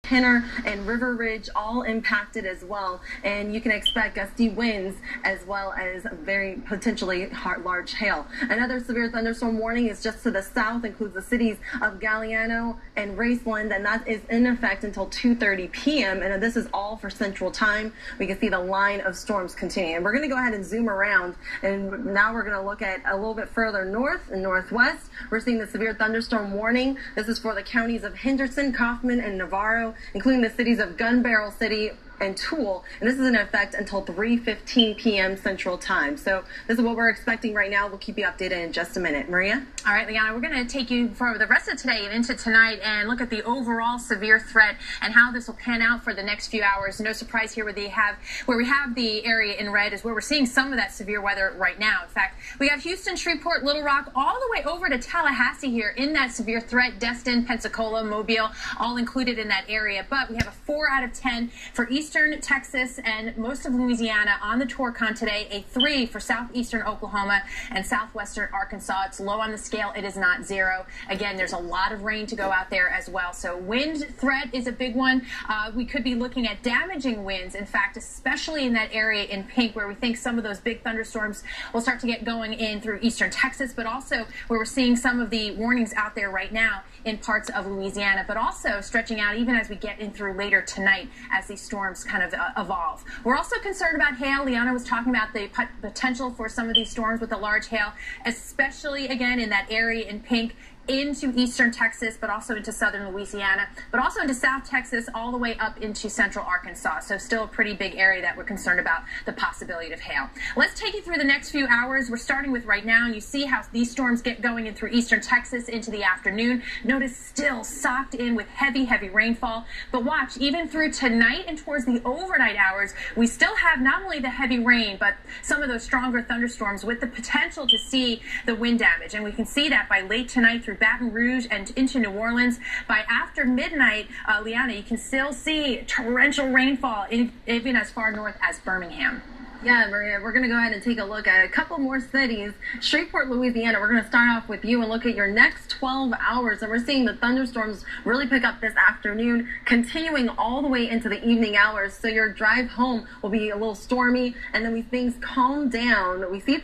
Kenner and River Ridge all impacted as well, and you can expect gusty winds as well as very potentially large hail. Another severe thunderstorm warning is just to the south, includes the cities of Galliano and Raceland, and that is in effect until 2:30 p.m. and this is all for Central Time. We can see the line of storms continuing, and we're going to go ahead and zoom around, and now we're going to look at a little bit further north and northwest. We're seeing the severe thunderstorm warning. This is for the counties of Henderson, Kaufman, and Navarro, including the cities of Gun Barrel City and Tool, and this is in effect until 3:15 p.m. Central Time. So this is what we're expecting right now. We'll keep you updated in just a minute. Maria? All right, Liana, we're going to take you for the rest of today and into tonight and look at the overall severe threat and how this will pan out for the next few hours. No surprise here where we have the area in red is where we're seeing some of that severe weather right now. In fact, we have Houston, Shreveport, Little Rock, all the way over to Tallahassee here in that severe threat. Destin, Pensacola, Mobile, all included in that area. But we have a 4 out of 10 for Eastern Texas and most of Louisiana on the Torcon today, a 3 for southeastern Oklahoma and southwestern Arkansas. It's low on the scale. It is not 0. Again, there's a lot of rain to go out there as well. So wind threat is a big one. We could be looking at damaging winds, in fact, especially in that area in pink where we think some of those big thunderstorms will start to get going in through eastern Texas, but also where we're seeing some of the warnings out there right now in parts of Louisiana, but also stretching out even as we get in through later tonight as these storms kind of evolve. We're also concerned about hail. Liana was talking about the potential for some of these storms with the large hail, especially again in that area in pink into eastern Texas, but also into southern Louisiana, but also into South Texas, all the way up into central Arkansas. So still a pretty big area that we're concerned about the possibility of hail. Let's take you through the next few hours. We're starting with right now, and you see how these storms get going in through eastern Texas into the afternoon. Notice still socked in with heavy, heavy rainfall. But watch, even through tonight and towards the overnight hours, we still have not only the heavy rain, but some of those stronger thunderstorms with the potential to see the wind damage. And we can see that by late tonight through Baton Rouge and into New Orleans. By after midnight, Liana, you can still see torrential rainfall even as far north as Birmingham. Yeah, Maria, we're going to go ahead and take a look at a couple more cities. Shreveport, Louisiana, we're going to start off with you and look at your next 12 hours. And we're seeing the thunderstorms really pick up this afternoon, continuing all the way into the evening hours. So your drive home will be a little stormy. And then we see things calm down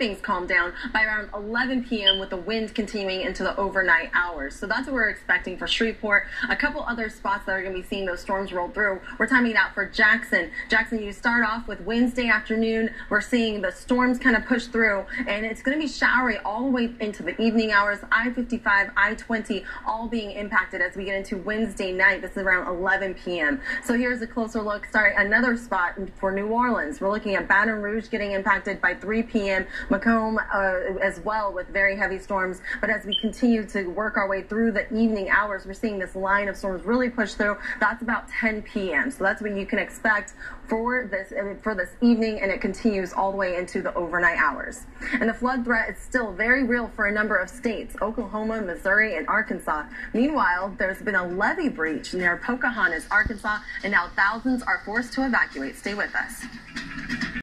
by around 11 p.m. with the wind continuing into the overnight hours. So that's what we're expecting for Shreveport. A couple other spots that are going to be seeing those storms roll through. We're timing it out for Jackson. Jackson, you start off with Wednesday afternoon. We're seeing the storms kind of push through, and it's going to be showery all the way into the evening hours. I-55, I-20 all being impacted as we get into Wednesday night. This is around 11 p.m. So here's a closer look. Another spot for New Orleans. We're looking at Baton Rouge getting impacted by 3 p.m. Macomb as well with very heavy storms. But as we continue to work our way through the evening hours, we're seeing this line of storms really push through. That's about 10 p.m. So that's what you can expect for this evening, and it continues all the way into the overnight hours. And the flood threat is still very real for a number of states, Oklahoma, Missouri, and Arkansas. Meanwhile, there's been a levee breach near Pocahontas, Arkansas, and now thousands are forced to evacuate. Stay with us.